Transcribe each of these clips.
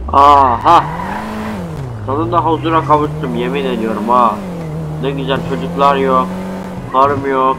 Aha! Sonunda huzura kavuştum, yemin ediyorum ha. Ne güzel, çocuklar yok. Karım yok.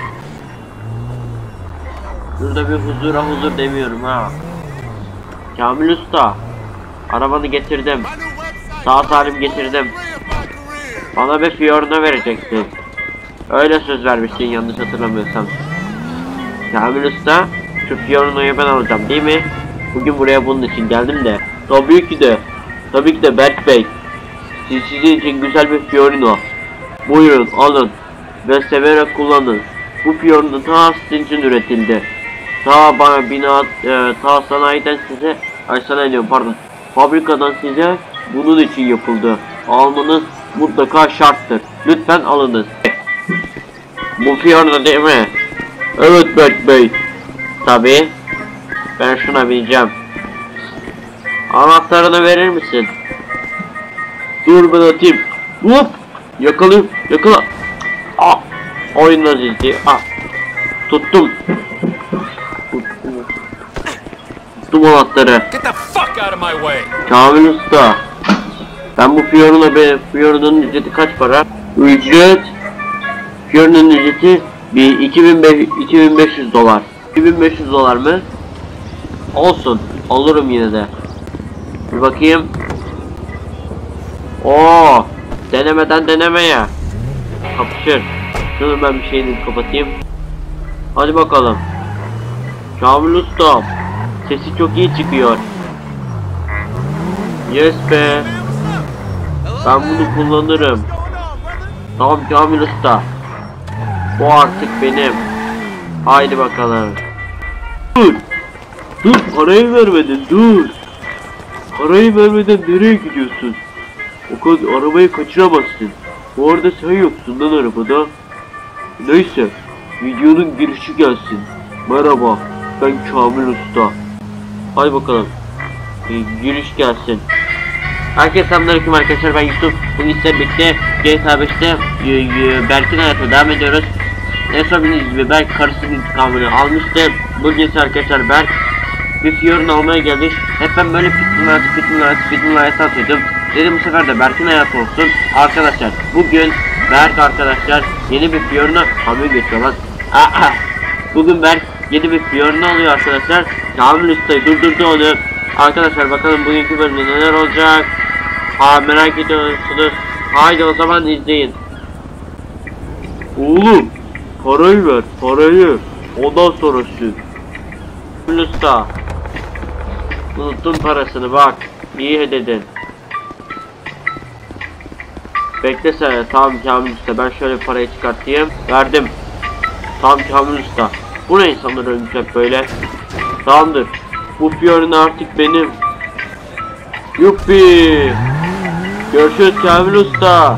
Burada bir huzur demiyorum ha. Kamil Usta, arabanı getirdim. Sağ salim getirdim. Bana bir Fiorino vereceksin. Öyle söz vermiştin yanlış hatırlamıyorsam. Kamil Usta, şu Fiorino'yu ben alacağım değil mi? Bugün buraya bunun için geldim de. Tabii ki de Berk Bey. Sizin için güzel bir Fiorino. Buyurun alın ve severek kullanın. Bu Fiorino ta sizin için üretildi. Ta sanayiden size, sanayi diyorum pardon, fabrikadan size bunun için yapıldı. Almanız mutlaka şarttır. Lütfen alınız. Bu Fiorino değil mi? Evet Berk Bey. Tabii. Ben şuna bineceğim. Anahtarını verir misin? Dur ben atayım. Hop! Yakala. Ah! Oyun azizliği. Ah! Tuttum anahtarı. Get the fuck out of my way. Kamil Usta. Ben bu Fiorino'nun ücreti kaç para? Fiorino'nun ücreti 2500 dolar. 2500 dolar mı? Olsun. Alırım yine de. Bir bakayım. Oo, denemeden denemeye. Kapışır. Şunu ben bir şeyini kapatayım. Hadi bakalım. Kamil Usta. Sesi çok iyi çıkıyor. Yes be. Ben bunu kullanırım. Tamam Kamil Usta. Bu artık benim. Haydi bakalım. Dur parayı vermedin, dur. Parayı vermeden nereye gidiyorsun? O kadar arabayı kaçıramazsın. Bu arada sen yoksun lan arabada. Neyse, videonun girişi gelsin. Merhaba, ben Kamil Usta. Hadi bakalım. Giriş gelsin. Herkese selamünaleyküm arkadaşlar, ben Yusuf. Bugün sizlerle birlikte GTA 5'te Berk'in hayatına devam ediyoruz. En son bildiğiniz gibi Berk karısının intikamını almıştı. Bugün ise arkadaşlar Berk bir Fiorino almaya geldik. Hep ben böyle Pitbull hayatı atıyordum. Dedim bu sefer de Berk'in hayatı olsun. Arkadaşlar bugün Berk arkadaşlar yeni bir Fiorino kamyon geçiyor lan. Bugün Berk yeni bir Fiorino alıyor arkadaşlar. Kamil Usta'yı durdurdu onu. Arkadaşlar bakalım bugünkü bölümde neler olacak. Merak ediyorsunuz. Haydi o zaman izleyin. Oğlum parayı ver, parayı. Ondan sonra sür. Kamil Usta. Unuttun parasını bak. İyi dedin. Beklesene. Tamam Kamil Usta, ben şöyle parayı çıkartayım. Verdim. Tamam Kamil Usta. Bu ne insanlar ölmeyecek böyle. Tamamdır. Bu Fiorino artık benim. Yuppi. Görüşürüz Kamil Usta.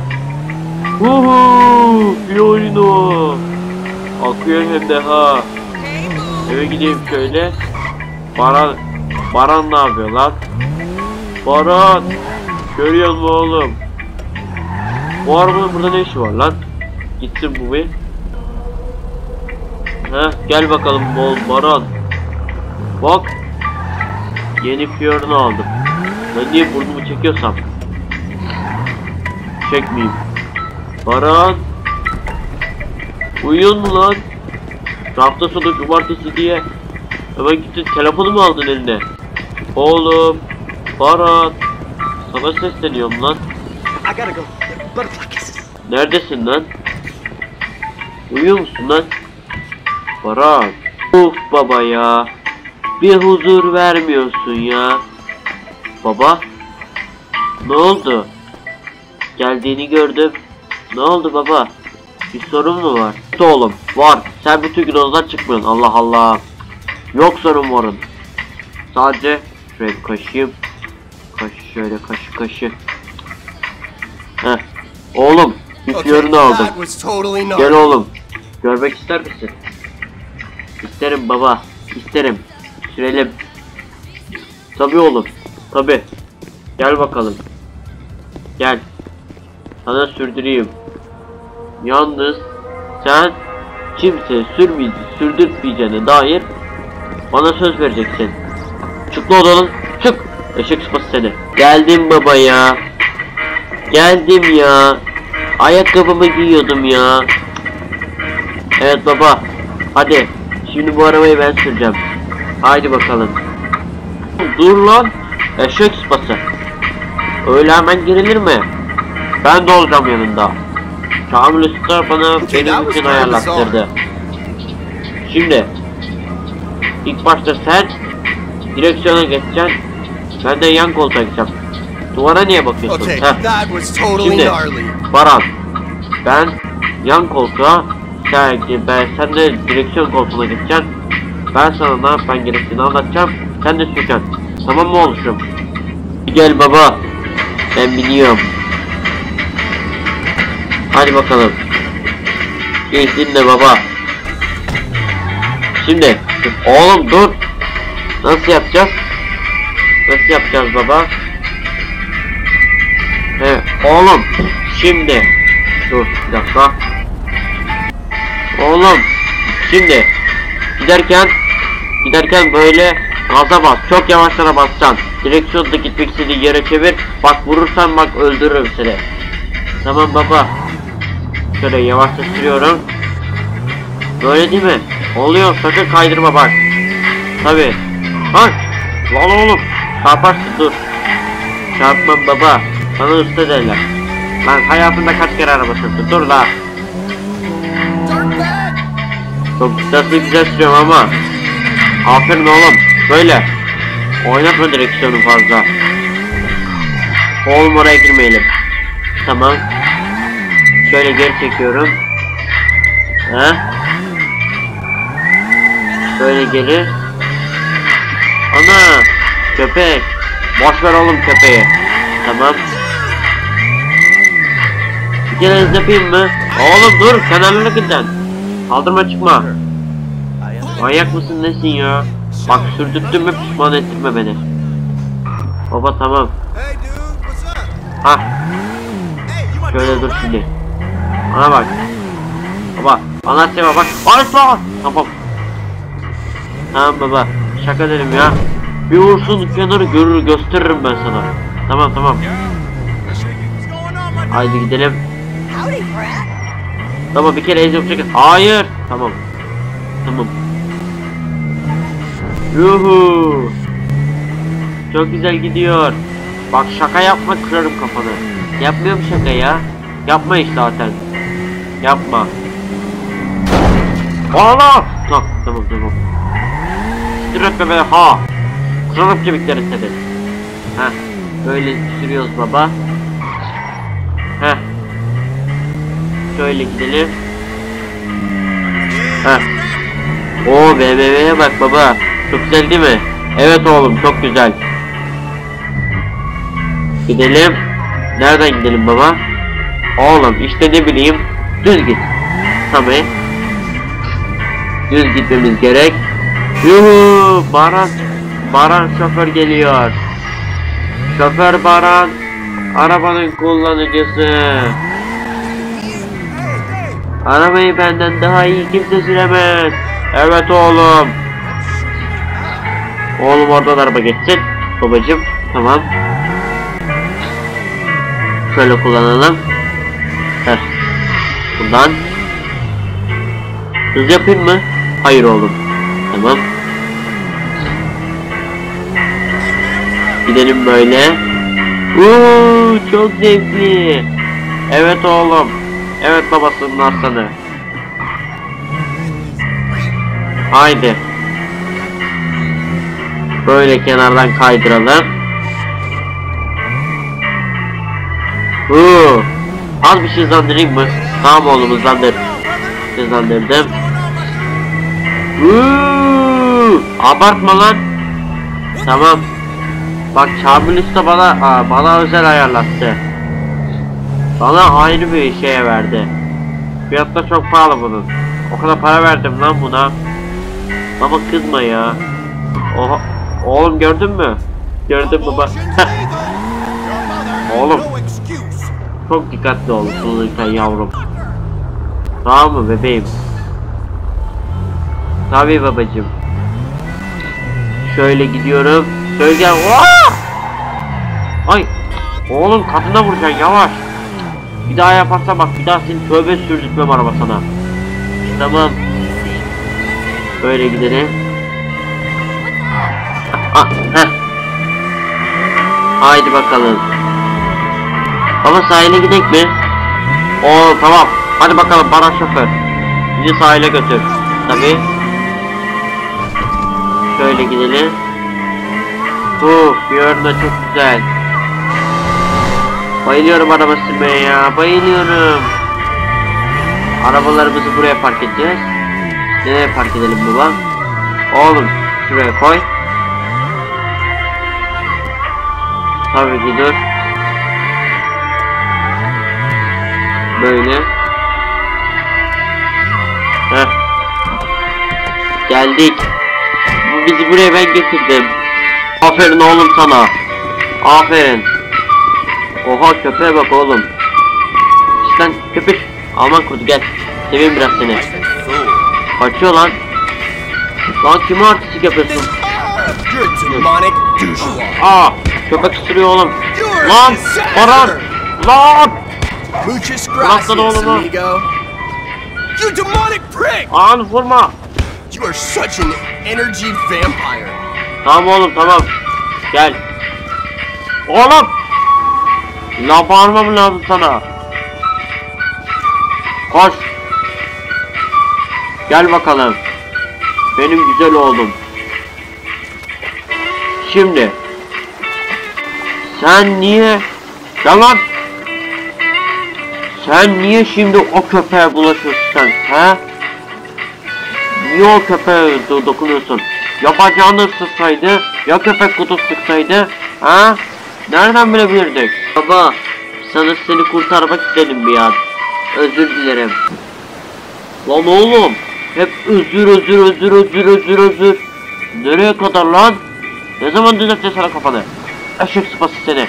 Fiorino. Akıyor hem de ha. Eve gideyim şöyle. Baran ne yapıyor lan? Baran. Görüyor musun oğlum? Bu arabanın burada ne işi var lan? Gitsin bu bir. Gel bakalım oğlum Baran. Bak. Yeni Fiorino aldım. Ben niye burnumu çekiyorsam? Çekmeyeyim. Baran. Uyuyor mu lan? Hafta sonu cumartesi diye. Hemen gittin telefonu mu aldın eline? Oğlum. Baran. Sana sesleniyorum lan. Neredesin lan? Uyuyor musun lan? Baran. Of baba ya. Bir huzur vermiyorsun ya. Baba. Ne oldu? Geldiğini gördüm. Ne oldu baba? Bir sorun mu var? Oğlum var. Sen bütün gün odadan çıkmıyorsun. Allah Allah. Yok sorun varın. Sadece şöyle bir kaşıyım. Şöyle kaşı. Oğlum bir Fiorino aldım. Gel oğlum. Görmek ister misin? İsterim baba. İsterim. Sürelim. Tabii oğlum. Tabii. Gel bakalım. Gel. Sana sürdüreyim. Yalnız sen kimse sürdürtmeyeceğine dair bana söz vereceksin. Çık odadan. Çık. Eşek sıpası seni. Geldim baba ya. Geldim ya. Ayakkabımı giyiyordum ya. Evet baba. Hadi. Şimdi bu arabayı ben süreceğim. Haydi bakalım. Dur lan. Eşek sıpası. Öyle hemen girilir mi? Ben de olacağım yanında. Kamil Usta bana benim için ayarlattırdı. Şimdi ilk başta sen direksiyona geçeceksin. Ben de yan koltuğa gideceğim. Duvara niye bakıyorsun? Şimdi Baran, ben yan koltuğa, sen de direksiyon koltuğuna geçeceksin. Ben sana ne yapman gerektiğini anlatacağım. Sen de süreceksin. Tamam mı oluşum? Gel baba. Ben biliyorum. Hadi bakalım. Dinle baba. Şimdi oğlum dur. Nasıl yapacağız? Nasıl yapacağız baba? Oğlum şimdi dur bir dakika. Oğlum şimdi giderken böyle gaza bas. Çok yavaşlara basacaksın. Direksiyonda gitmek istediğin yere çevir. Bak vurursan bak öldürürüm seni. Tamam baba. Şöyle yavaşça sürüyorum. Böyle değil mi? Oluyor, sakın kaydırma bak. Tabi. Bak. Lan oğlum. Çarparsın dur. Çarpmam baba. Sana usta derler. Lan hayatında kaç kere araba sürdün? Dur la. Çok güzel sürüyorum ama. Aferin oğlum. Böyle. Oynatma direksiyonu fazla. Oğlum oraya girmeyelim. Tamam. Şöyle geri çekiyorum. Böyle geri. Ana. Köpek. Boş ver oğlum köpeği. Tamam. Bir kere hız yapayım mı? Oğlum dur. Kenarlara gideceksin. Kaldırma çıkma. Manyak mısın nesin ya? Bak sürdürttün mü pişman ettirme beni. Baba tamam. Hah. Şöyle dur şimdi. Bana bak. Baba anlatacağım bak. Anlatma. Tamam. Tamam baba. Şaka dedim ya. Bir vursun kenarı gösteririm ben sana. Tamam. Haydi gidelim. Tamam bir kere ez yapacak. Hayır. Tamam. Yuhu. Çok güzel gidiyor. Bak şaka yapma kırarım kafanı. Yapmıyorum şaka ya. Yapma işte zaten. Yapma. Allah! Tamam. Sürüp be ha. Kırarım kemikleri seni. Böyle sürüyoruz baba. Şöyle gidelim. O BMW'ye bak baba. Çok güzel değil mi? Evet oğlum çok güzel. Gidelim. Nereden gidelim baba? Oğlum işte ne bileyim. Düz git. Tamam. Düz gitmemiz gerek. Yuhu! Baran şoför geliyor. Şoför Baran. Arabanın kullanıcısı. Arabayı benden daha iyi kimse süremez. Evet oğlum. Oğlum oradan araba geçsin. Babacım tamam. Şöyle kullanalım. Bundan. Hız yapayım mı? Hayır oğlum. Tamam. Gidelim böyle. Çok zevkli. Evet oğlum. Evet babasının aslanı. Haydi. Böyle kenardan kaydıralım. Az bir şey hızlandırayım mı? Tamam oğlum hızlandır. Hızlandırdım. Abartma lan. Tamam. Bak Kamil Usta bana özel ayarlattı. Bana ayrı bir şeye verdi. Fiyat da çok pahalı bunun. O kadar para verdim lan buna. Ama kızma ya. Oha. Oğlum gördün mü? Gördün mü bak. Oğlum. Çok dikkatli ol kullanırken yavrum. Tamam mı bebeğim? Tabii babacığım. Şöyle gidiyorum. Şöyle gel. Ay. Oğlum kadına vuracaksın, yavaş. Bir daha yaparsan bak, bir daha seni tövbe sürdürtmem araba sana. Tamam. Böyle gidelim. Ah, heh. Haydi bakalım. Baba sahile gidelim mi? Oo tamam. Hadi bakalım bana şoför. Bizi sahile götür. Tabii. Şöyle gidelim. Görün de çok güzel. Bayılıyorum araba sürmeye ya. Bayılıyorum. Arabalarımızı buraya park edeceğiz. Nereye park edelim baba? Oğlum şuraya koy. Tabii ki dur. Böyle. Heh. Geldik. Bizi buraya ben getirdim. Aferin oğlum sana. Aferin. Oha köpeğe bak oğlum. İşte köpek. Alman kurdu gel. Seveyim biraz seni. Kaçıyor lan. Lan kime artistik yapıyorsun? Aa köpek ısırıyor oğlum. Lan Baran. Lan. Bıraksana oğlumu. Aa vurma. You are such an energy vampire. Tamam oğlum tamam. Gel. Oğlum. La bağırmam lazım sana. Koş. Gel bakalım. Benim güzel oğlum. Şimdi. Sen niye? Gel lan. Sen niye şimdi o köpeğe bulaşıyorsun sen? He? Niye o köpeğe dokunuyorsun? Ya bacağını ısırsaydı, ya köpek kutusu sıksaydı, ha? Nereden bilebilirdik? Baba, sana seni kurtarmak istedim bir an. Özür dilerim. Lan oğlum, hep özür. Nereye kadar lan? Ne zaman düzelteceğiz sana kafanı? Eşek sıpası seni.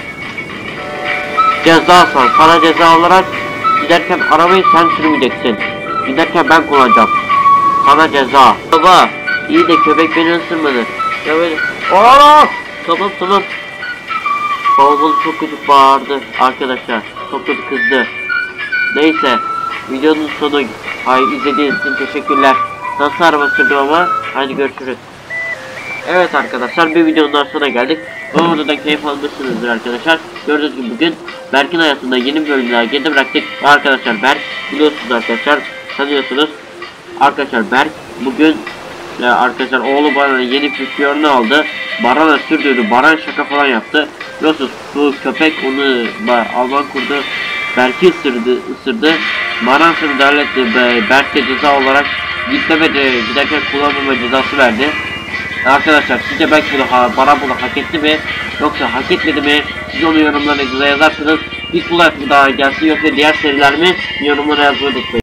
Ceza sana ceza olarak giderken arabayı sen sürmeyeceksin. Giderken ben kullanacağım. Sana ceza. Baba, iyi de köpek beni ısırmadı. Ya böyle. Aa! Tamam. Oğlum çok kötü bağırdı arkadaşlar. Çok kötü kızdı. Neyse. Videonun sonu. İzlediğiniz için teşekkürler. Nasıl araba sürdüm ama. Hadi görüşürüz. Evet arkadaşlar bir videonun daha sonuna geldik. Bu videodan keyif almışsınızdır arkadaşlar. Gördüğünüz gibi bugün Berk'in hayatında yeni bir bölümler geride bıraktık. Arkadaşlar Berk biliyorsunuz arkadaşlar. Tanıyorsunuz. Arkadaşlar Berk bugün arkadaşlar oğlu Baran'a yeni füzyonunu aldı. Baran'a sürdürdü. Baran şaka falan yaptı. Biliyorsunuz bu köpek onu Alman kurdu. Berk'i ısırdı. Baran müdahale etti. Berk de ceza olarak gitmemedi. Giderken kullanmama cezası verdi. Arkadaşlar sizce belki Baran bunu hak etti mi? Yoksa hak etmedi mi? Siz onu yorumlara yazarsınız. İlk bu daha gelsin yoksa diğer seriler mi? Yorumlara yazmayı unutmayın.